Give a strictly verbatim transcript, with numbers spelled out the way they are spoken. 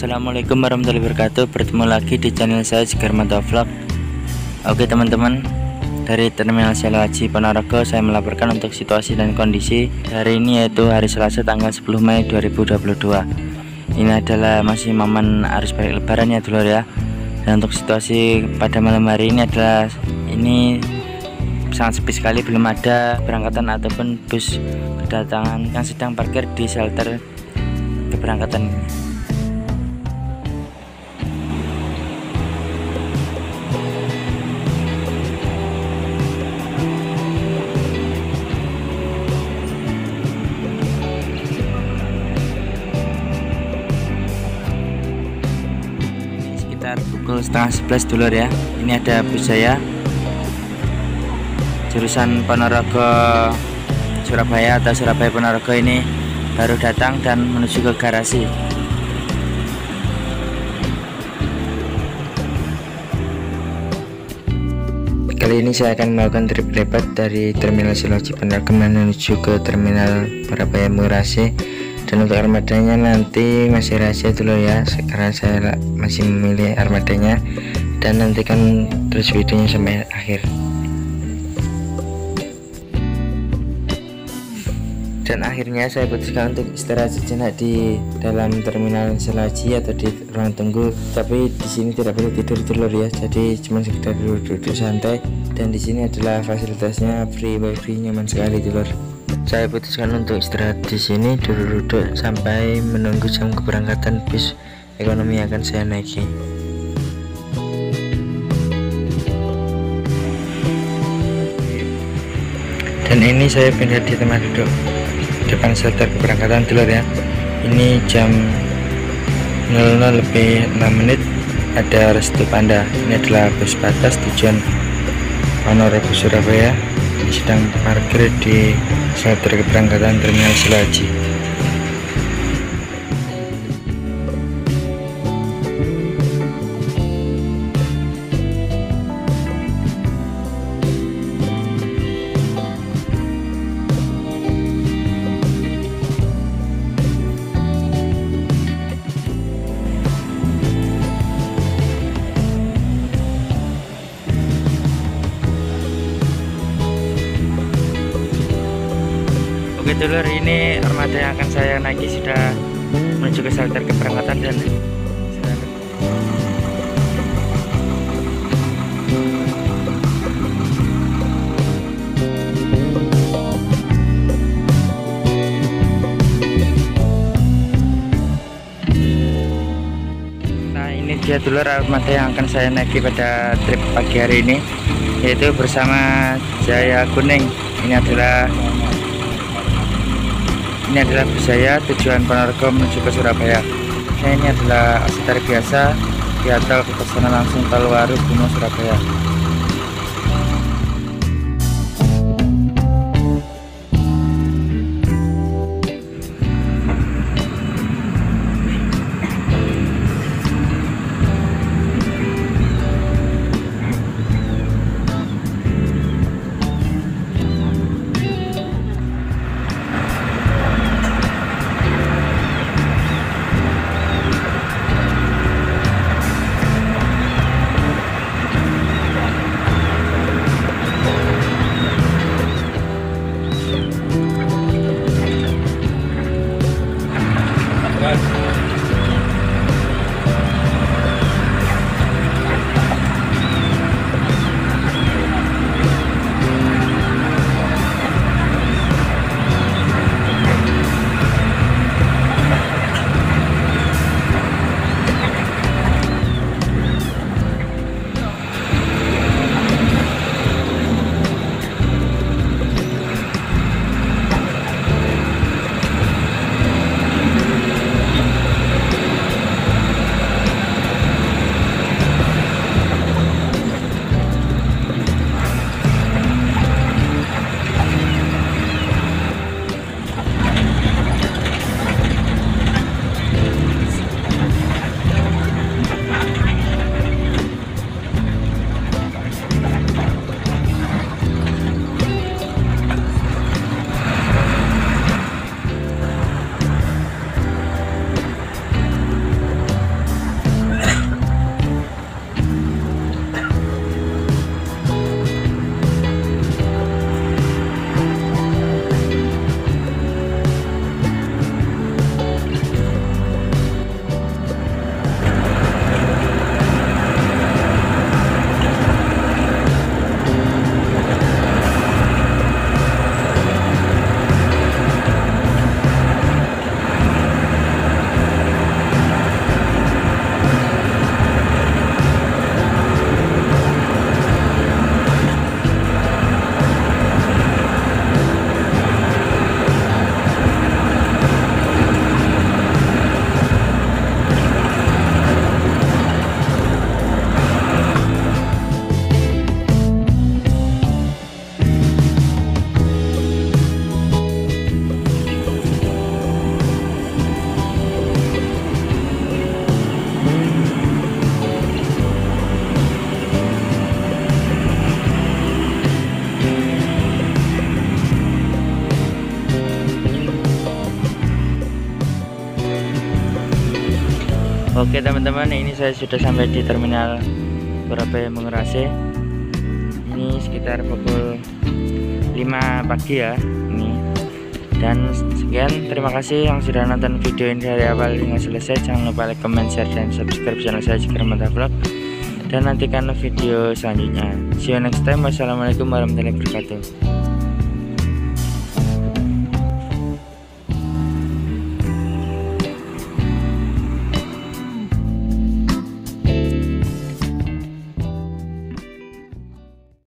Assalamualaikum warahmatullahi wabarakatuh. Bertemu lagi di channel saya Sigarmanto Vlog. Oke teman-teman, dari Terminal Selo Haji Ponorogo saya melaporkan untuk situasi dan kondisi hari ini, yaitu hari Selasa tanggal sepuluh Mei dua ribu dua puluh dua. Ini adalah masih momen arus balik lebaran ya dulur ya. Dan untuk situasi pada malam hari ini adalah ini sangat sepi sekali, belum ada berangkatan ataupun bus kedatangan yang sedang parkir di shelter keberangkatan ini. Sekitar pukul setengah sebelas dulur ya. Ini ada bus saya jurusan Ponorogo Surabaya atau Surabaya Ponorogo ini baru datang dan menuju ke garasi. Kali ini saya akan melakukan trip lebat dari Terminal Selo Haji Ponorogo menuju ke Terminal Surabaya Murase. Dan untuk armadanya nanti masih rahasia dulu ya, sekarang saya masih memilih armadanya, dan nantikan terus videonya sampai akhir. Dan akhirnya saya putuskan untuk istirahat sejenak di dalam Terminal Selo Haji atau di ruang tunggu. Tapi di sini tidak boleh tidur dulur ya, jadi cuma sekedar duduk-duduk santai. Dan di sini adalah fasilitasnya free wifi, nyaman sekali dulur. Saya putuskan untuk istirahat di sini duduk-duduk sampai menunggu jam keberangkatan bus ekonomi yang akan saya naiki. Dan ini saya pindah di tempat duduk depan shelter keberangkatan dulur ya. Ini jam nol nol lebih enam menit. Ada restu Panda. Ini adalah bus batas tujuan Ponorogo Surabaya, sedang parkir di shelter keberangkatan Terminal Selo Haji. Oke dulur, ini armada yang akan saya naiki sudah menuju ke shelter keberangkatan dan nah ini dia dulur armada yang akan saya naiki pada trip pagi hari ini, yaitu bersama Jaya Kuning. Ini adalah Ini adalah bus saya tujuan Ponorogo menuju ke Surabaya. Nah, ini adalah sekitar biasa di tol ke sana langsung tol Waru Bimo Surabaya. Oke teman-teman, ini saya sudah sampai di terminal Surabaya Mangurase. Ini sekitar pukul lima pagi ya ini. Dan sekian, terima kasih yang sudah nonton video ini dari awal hingga selesai. Jangan lupa like, comment, share, dan subscribe channel saya Garmata Vlog, dan nantikan video selanjutnya. See you next time. Wassalamualaikum warahmatullahi wabarakatuh.